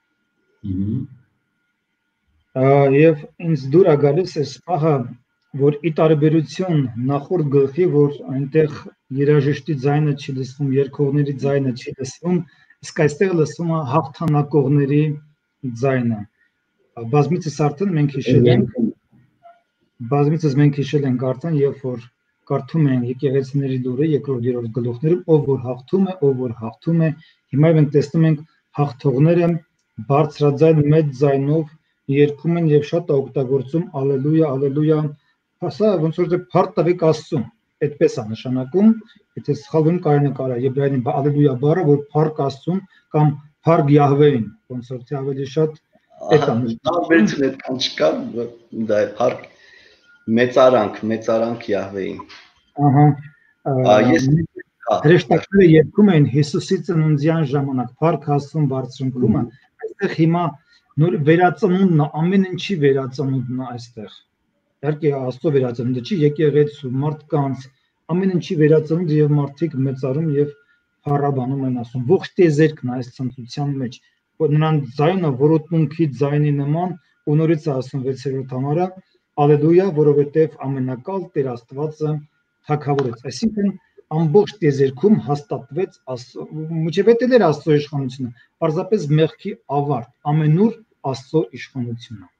է եւ ինձ դուր է գալիս այս պահը որ ի տարբերություն նախորդ գլխի որ այնտեղ երաժշտի ձայնը չի լսվում երկողների ձայնը չի լսվում իսկ այստեղ լսվում է հաղթանակողների ձայնը բազմիցս արդեն մենք հիշել ենք բազմիցս մենք հիշել ենք արդեն երբ որ կարդում ենք եկեղեցիների դուրը երկրորդ երրորդ գլուխներում ով որ հաղթում է ով որ հաղթում է հիմա մենք տեսնում ենք հաղթողները բարձրաձայն մեծ ձայնով երգում են եւ շատ օգտագործում ալելույա, ալելույա, հասա ոնց որ փառք տվեք Աստծուն, այդպես է նշանակում, եթե սխալվում կարող է կարա եբրայերեն ալելույա բառը, որ փառք Աստծուն կամ փառք Յահվեին, ոնց որ թե ավելի շատ այդ է նշանակում։ Տարբերություն այդքան չկա, դա է փառք մեծարանք, մեծարանք Յահվեին։ Ահա։ Ես հրեշտակները երգում են Հիսուսի ծննդյան ժամանակ փառք Աստծուն բարձրացումը, այստեղ հիմա նոր վերածնունդն է, ամեն ինչի վերածնունդն է այստեղ։ Իհարկե Աստծո վերածնունդը չի, եկեղեցու, մարդկանց, ամեն ինչի վերածնունդ եւ մարդիկ մեծարում եւ փառաբանում են ասում։ Ողջ տեզերքն այս ցնծության մեջ, որ նրան ձայնը որոտնունքի ձայնի նման ու նորից է ասում վեցերորդ համարը, ալելույա, որովհետեւ ամենակալ Տեր Աստվածը թագավորեց։ Այսինքն ամբողջ տեզերքում հաստատվեց միջևետել էր Աստծո իշխանությունը, պարզապես մեղքի ավարտ, ամենուր Աստծո իշխանությունը։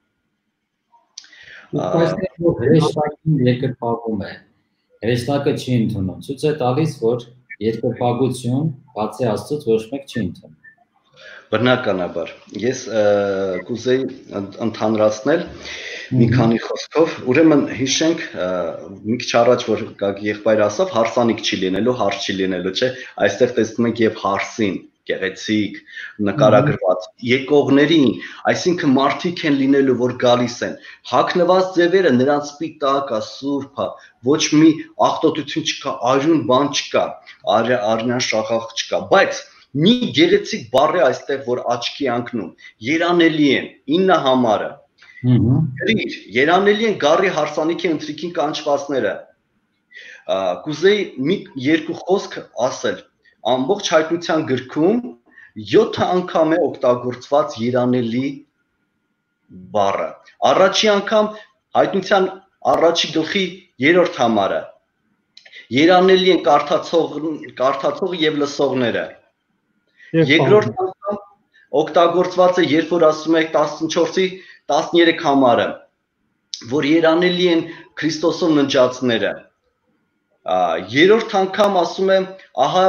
Հրեշտակին երկրպագում է, հրեշտակը չի ընդունում, ցույց է տալիս, որ երկրպագություն բացի Աստծոց ոչ մեկ չի ընդունում։ Բնականաբար, ես կուզեի ընդհանրացնել մի քանի խոսքով, ուրեմն հիշենք մի քիչ առաջ որ Գագի եղբայրը ասավ, հարսանիք չի լինելու, հարց չի լինելու, չէ՞, այստեղ տեսնում ենք եւ հարսին, գեղեցիկ, նկարագրված եկողներին, այսինքն մարդիկ են լինելու, որ գալիս են։ Հագնված ձևերը նրանց սպիտակ է, սուրբ է, ոչ մի աղտոտություն չկա, արյուն բան չկա, արյան շաղախ չկա, բայց մի գեղեցիկ բառ է այստեղ, որ աչքի ընկնում, երանելի են, ինը համարը։ Գրիր, երանելի են գառի հարսանիքի ընթրիքին կանչվածները։ Կուզեի մի երկու խոսք ասել, ամբողջ հայտնության գրքում յոթ անգամ է օգտագործված երանելի բառը։ Առաջի անգամ հայտնության առաջի գլխի երրորդ համարը։ Երանելի են կարդացողը եւ լսողները։ Երկրորդ անգամ օգտագործված է, երբ որ ասում եք տասնչորսի տասներեք համարը, որ երանելի են Քրիստոսով ննջածները։ Երրորդ անգամ ասում է, ահա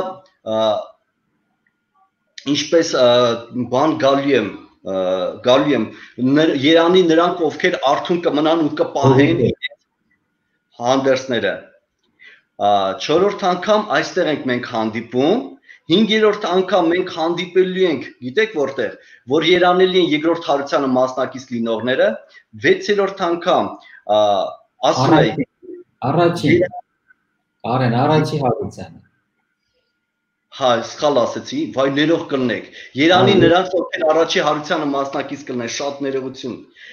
ինչպես բան գալու եմ, գալու եմ, երանի նրանք, ովքեր արթուն կմնան ու կպահեն հանդերձները։ Չորրորդ անգամ այստեղ ենք մենք հանդիպում, հինգերորդ անգամ մենք հանդիպելու ենք, գիտեք որտեղ, որ երանելի են երկրորդ հարությանը մասնակից լինողները, վեցերորդ անգամ ասում է առաջի Արեն առաջի հարությանը։ Հա, սխալ ասեցի, վայ ներող կլնեք։ Երանի նրանց ովքեր առաջի հարությանը մասնակից կլինեն, շատ ներողություն։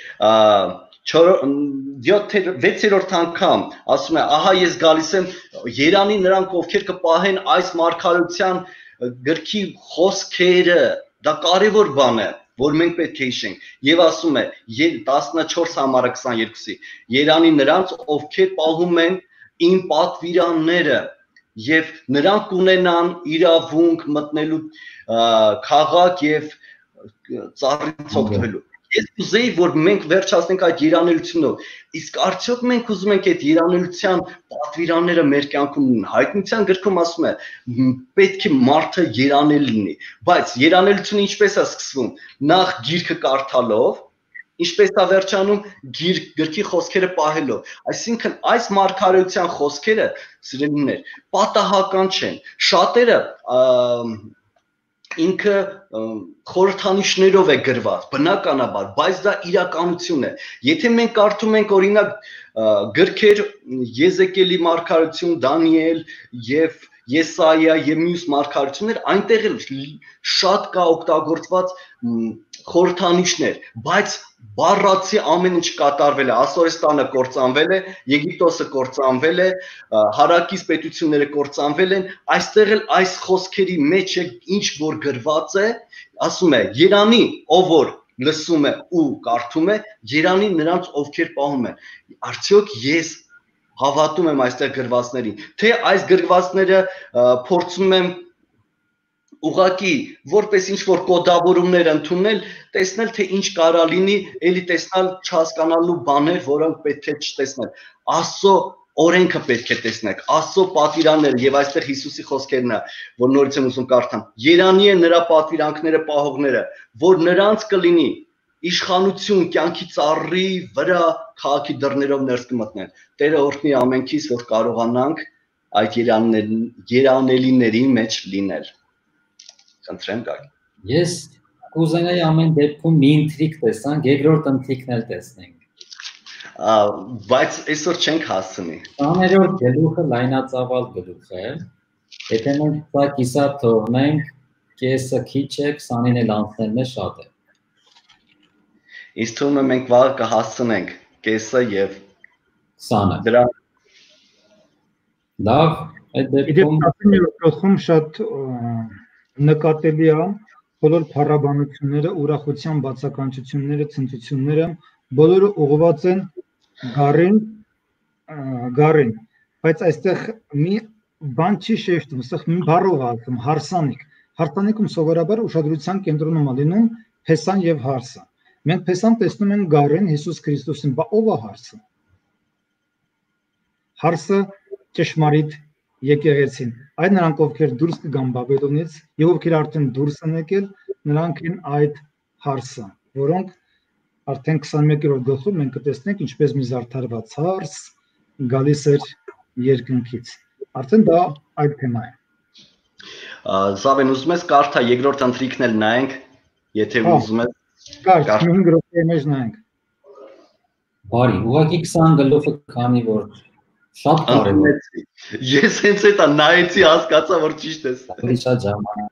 վեցերորդ անգամ ասում է, ահա ես գալիս եմ, երանի նրանք ովքեր կպահեն այս մարգարեության գրքի խոսքերը, դա կարևոր բան է, որ մենք պետք է հիշենք, եւ ասում է տասնչորս համարը քսաներկուսի, երանի նրանց ովքեր պահում են իմ պատվիրանները եւ նրանք կունենան իրավունք մտնելու քաղաք եւ ծառից օգտվելու։ Ես կուզեի, որ մենք վերջացնենք այդ երանելությունով, իսկ արդյոք մենք ուզում ենք այդ երանելության պատվիրանները մեր կյանքում լինեն։ Հայտնության գրքում ասում է, պետք է մարդը երանել լինի, բայց երանելությունը ինչպես է սկսվում։ Նախ գիրքը կարդալով, ինչպես է վերջանում գրքի խոսքերը պահելով։ Այսինքն այս մարգարեության խոսքերը, սիրելիներ, պատահական չեն։ Շատերը ինքը խորհրդանիշներով է գրված, բնականաբար, բայց դա իրականություն է։ Եթե մենք կարդում ենք օրինակ գրքեր Եզեկիելի մարգարեություն, Դանիել եւ Եսայա եւ մյուս մարգարեություններ, այնտեղ էլ շատ կա օգտագործված խորհրդանիշներ, բայց բառացի ամեն ինչ կատարվել է, Ասորստանը կործանվել է, Եգիպտոսը կործանվել է, հարակից պետությունները կործանվել են, այստեղ էլ այս խոսքերի մեջ է ինչ որ գրված է, ասում է, երանի ով որ լսում է ու կարդում է, երանի նրանց ովքեր պահում են։ Արդյոք ես հավատում եմ այստեղ գրվածներին, թե այս գրվածները փորձում եմ ուղղակի որպես ինչ որ կոդավորումներ ընդունել, տեսնել թե ինչ կարա լինի, ելի տեսնալ չհասկանալու բաներ, որոնք պետք է չտեսնել։ Աստծո օրենքը պետք է տեսնեք, Աստծո պատվիրանները եւ այստեղ Հիսուսի խոսքերն է, որ նորից եմ ուզում կարդամ։ Երանի է նրա պատվիրանքները պահողները, որ նրանց կլինի իշխանություն կյանքի ծառի վրա քաղաքի դռներով ներս կմտնեն։ Տերը օրհնի ամենքից, որ կարողանանք այդ երանելիների մեջ լինել։ Խնդրեմ գալ։ Ես կուզենայի ամեն դեպքում մի ինտրիգ տեսանք, երկրորդ ինտրիգն էլ տեսնենք։ Բայց այսօր չենք հասցնի։ Տաներորդ գլուխը լայնածավալ գլուխ է։ Եթե մենք սա կիսա թողնենք, կեսը քիչ է, քսանին էլ անցնելն է շատ է։ Իսկ թվում է մենք վաղ կհասցնենք կեսը եւ քսանը։ Դրա Լավ, այդ դեպքում տասնյոթում շատ նկատելի է բոլոր փառաբանությունները, ուրախության բացականչությունները, ցնծությունները, բոլորը ուղղված են գարին, գարին, բայց այստեղ մի բան չի շեշտում, այստեղ մի բառով ասում, հարսանիք։ Հարսանիքում սովորաբար ուշադրության կենտրոնում է լինում Փեսան եւ հարսը։ Մենք Փեսան տեսնում ենք գարին Հիսուս Քրիստոսին, բա ով է հարսը։ Հարսը ճշմարիտ եկեղեցին։ Այդ նրանք ովքեր դուրս կգան Բաբելոնից եւ ովքեր արդեն դուրս են եկել, նրանք են այդ հարսը, որոնք արդեն քսանմեկերորդ գլխում մենք կտեսնենք ինչպես մի զարդարված հարս գալիս էր երկնքից։ Արդեն դա այդ թեմա է։ Զավեն, ուզում ես կարդա երկրորդ ընթրիքն էլ նայենք, եթե ուզում ես կարդ, հինգ րոպե մեջ նայենք։ Բարի, ուղղակի քսան գլուխը քանի որ շատ կարևոր է։ Ես հենց այդ նայեցի, հասկացա, որ ճիշտ ես։ Ավելի շատ ժամանակ։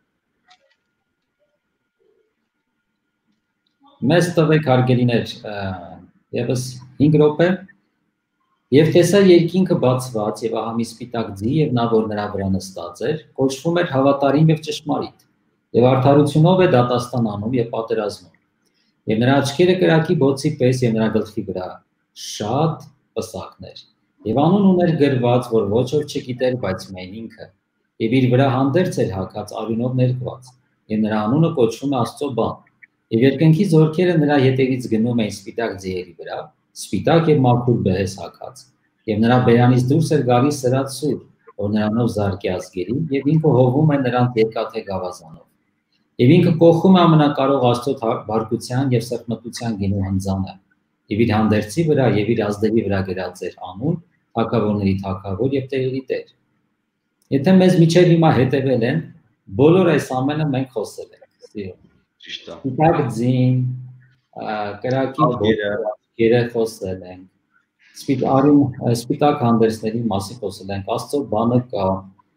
Մեզ տվեք հարգելիներ, եւս հինգ րոպե։ Եվ տեսա երկինքը բացված եւ ահա մի սպիտակ ձի եւ նա որ նրա վրա նստած էր, կոչվում էր հավատարիմ եւ ճշմարիտ։ Եվ արդարությունով է դատաստանանում եւ պատերազմում։ Եվ նրա աչքերը կրակի բոցի պես եւ նրա գլխի վրա շատ պսակներ։ Եվ անուն ուներ գրված, որ ոչ ոք չգիտեր, բայց միայն ինքը։ Եվ իր վրա հանդերձ էր հագած արյունով ներկված։ Եվ նրա անունը կոչվում է Աստծո բան։ Եվ երկնքի զորքերը նրա ետևից գնում էին սպիտակ ձիերի վրա, սպիտակ եւ մաքուր բեհես հագած։ Եվ նրա բերանից դուրս էր գալիս սրած սուր, որ նրանով զարկի ազգերին, եւ ինքը հովում է նրանց երկաթե գավազանով։ Եվ ինքը կողում է ամենակարող Աստծո բարկության եւ սրտմտության գինու հնձանը։ Եվ իր հանդերձի վրա եւ իր ազդերի վրա գրած էր անուն, թագավորների թագավոր եւ տերերի տեր։ Եթե մեզ միջև հիմա հետևել են, բոլոր այս ամենը մենք խոսել ենք։ Ճիշտ է։ Սպիտակ ձին, կրակի բոկերը խոսել ենք։ Սպիտակ հանդերձների մասին խոսել ենք, Աստծո բանը կա։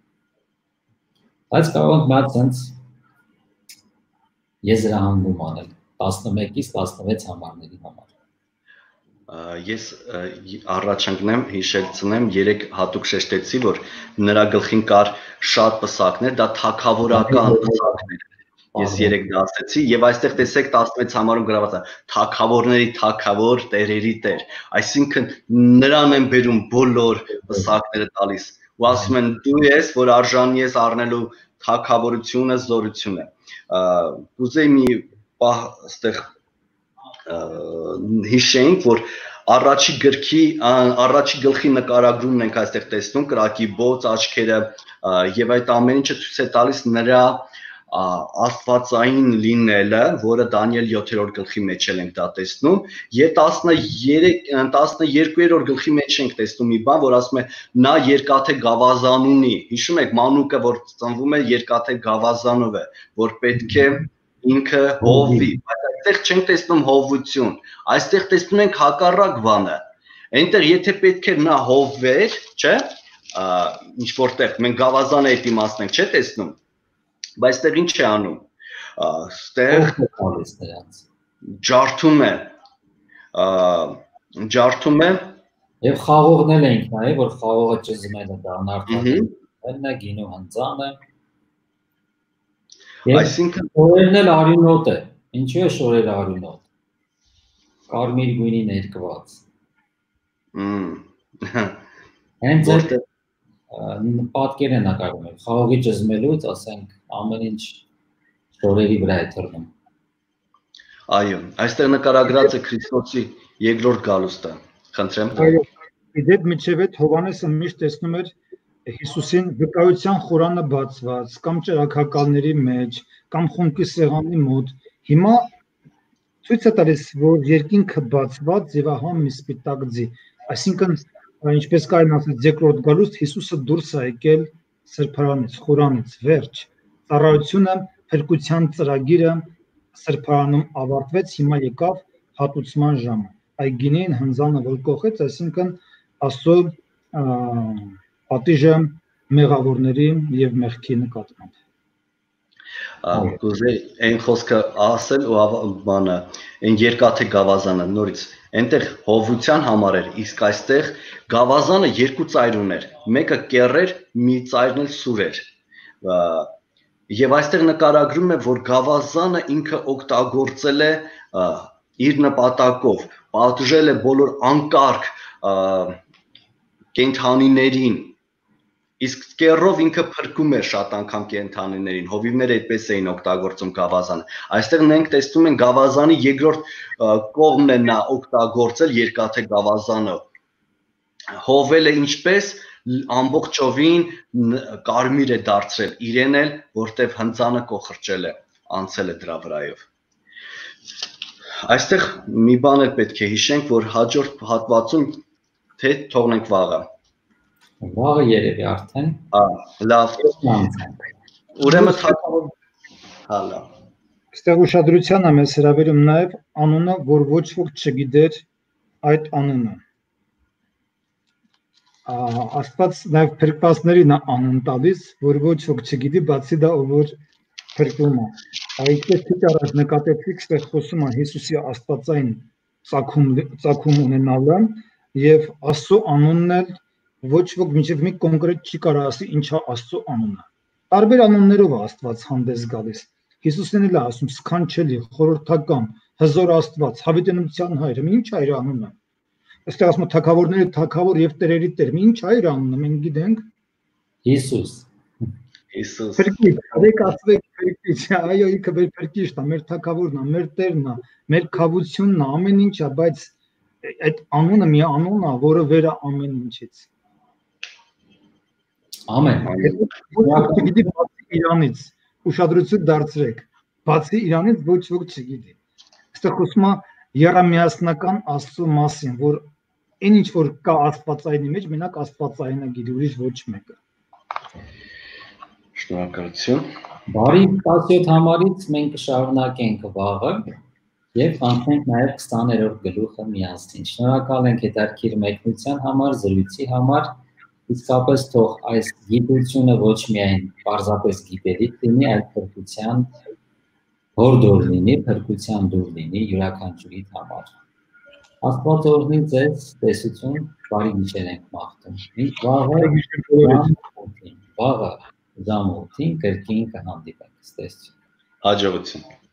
Բայց կարող ենք մատ ցենց եզրահանգում անել տասնմեկից տասնվեց համարների համար։ Ես առաջընկնեմ, հիշեցնեմ, երեք հատուկ շեշտեցի, որ նրա գլխին կար շատ պսակներ, դա թագավորական պսակներ։ Ես երեք դա ասեցի եւ այստեղ տեսեք տասնվեց համարում գրված է թագավորների թագավոր, տերերի տեր։ Այսինքն նրան են բերում բոլոր պսակները տալիս։ Ու ասում են դու ես, որ արժանի ես առնելու թագավորությունը, զորությունը։ Կուզեի մի պահ այստեղ հիշենք, որ առաջի գրքի, առաջի գլխի նկարագրումն ենք այստեղ տեսնում, կրակի բոց, աչքերը եւ այդ ամեն ինչը ցույց է տալիս նրա աստվածային լինելը, որը Դանիել յոթերորդ գլխի մեջ էլ ենք դա տեսնում, եւ տասներկուերորդ գլխի մեջ ենք տեսնում մի բան, որ ասում է նա երկաթե գավազան ունի։ Հիշում եք մանուկը, որ ծնվում է երկաթե գավազանով է, որ պետք է ինքը հովվի, բայց այստեղ չենք տեսնում հովություն, այստեղ տեսնում ենք հակառակ բանը։ Այնտեղ եթե պետք է նա հովվեր, չէ՞, ինչ որտեղ մենք գավազանը այդ իմաստն ենք, չէ՞ տեսնում։ Բայց այստեղ ինչ է անում։ Այստեղ ջարդում է, ջարդում է եւ խաղողն էլ ենք նայ, որ խաղողը ճզմելը դա անարդարն է, գինու հնձանը։ Այսինքն շորերն էլ արյունոտ է։ Ինչու է շորերը արյունոտ։ Կարմիր գույնի ներկված։ Հենց այդ պատկեր է նկարում, խաղողի ճզմելուց, ասենք, ամեն ինչ շորերի վրա է թռնում։ Այո, այստեղ նկարագրած է Քրիստոսի երկրորդ գալուստը։ Խնդրեմ։ Այո, իդեպ միջև այդ Հովհաննեսը միշտ տեսնում էր Հիսուսին վկայության խորանը բացված, կամ ճրագակալների մեջ, կամ խունկի սեղանի մոտ։ Հիմա ցույց է տալիս, որ երկինքը բացված եւ ահա մի սպիտակ ձի, այսինքն ինչպես կային ասած երկրորդ գալուստ Հիսուսը դուրս է եկել սրբարանից, խորանից, վերջ, ծառայությունը, փրկության ծրագիրը սրբարանում ավարտվեց, հիմա եկավ հատուցման ժամը, այդ գինին հնձանը որ կողեց, այսինքն Աստծո պատիժը մեղավորների եւ մեղքի նկատմամբ Կուզեի այն խոսքը ասել ու բանը այն երկաթե գավազանը նորից այնտեղ հովության համար էր, իսկ այստեղ գավազանը երկու ծայր ուներ, մեկը կեռ էր, մի ծայրն էլ սուր էր։ Եվ այստեղ նկարագրում է, որ գավազանը ինքը օգտագործել է իր նպատակով, պատժել է բոլոր անկարգ կենդանիներին, իսկ կեռով ինքը փրկում էր շատ անգամ կենդանիներին, հովիվները այդպես էին օգտագործում գավազանը։ Այստեղ մենք տեսնում ենք գավազանի երկրորդ կողմն է նա օգտագործել երկաթե գավազանը։ Հովել է ինչպես ամբողջովին կարմիր է դարձրել իրեն էլ, որտեվ հնձանը կոխրճել է, անցել է դրա վրայով։ Այստեղ մի բան էլ պետք է հիշենք, որ հաջորդ հատվածում թե թողնենք վաղը։ Վաղը երևի արդեն։ Լավ։ Ուրեմն հալա։ Այստեղ ուշադրության եմ ես հրավիրում նաև անունը, որ ոչ ոք չգիտեր այդ անունը։ Աստված նաև փրկվածներին է անուն տալիս, որ ոչ ոք չգիտի, բացի դա ով որ փրկվում է։ Այդպես քիչ առաջ նկատեցիք, այստեղ խոսում է Հիսուսի աստվածային ծագում ծագում ունենալը եւ Աստծո անունն էլ ոչ ոք մինչև մի կոնկրետ չի կարող ասի ինչա Աստծո անունը։ Տարբեր անուններով է Աստված հանդես գալիս։ Հիսուսն էլ է ասում սքանչելի, խորհրդական, հզոր Աստված, հավիտենության հայր, ինչ է իր անունը։ Այստեղ ասում է թագավորների թագավոր եւ տերերի տեր, ինչ է իր անունը, մենք գիտենք։ Հիսուս։ Հիսուս։ Փրկիչ, եք ասեք փրկիչ, այո, ինքը մեր փրկիչն է, մեր թագավորն է, մեր տերն է, մեր քավությունն է, ամեն ինչ է, բայց այդ անունը մի անուն է, որը վեր է ամեն ինչից։ Ամեն։ Գիտի բացի Իրանից, ուշադրություն դարձրեք, բացի Իրանից ոչ ոք չգիտի։ Այստեղ խոսում է եռամիասնական Աստծո մասին, որ այն ինչ որ կա աստվածայինի մեջ, մենակ աստվածայինը գիտի, ուրիշ ոչ մեկը։ Շնորհակալություն։ Բարի տասնյոթ համարից մենք կշարունակենք վաղը եւ կանցնենք նաեւ քսաներորդ գլուխը միասին։ Շնորհակալ ենք հետաքրքիր մեկնության համար, զրույցի համար։ Իսկապես թող այս գիտությունը ոչ միայն պարզապես գիտելիք լինի, այլ փրկության հորդոր լինի, փրկության դուր լինի յուրաքանչյուրի համար։ Աստված օրհնի ձեզ, տեսություն, բարի գիշեր ենք մաղթում։ Մենք վաղը վաղը ժամը ութին կրկին կհանդիպենք, տեսություն։ Հաջողություն։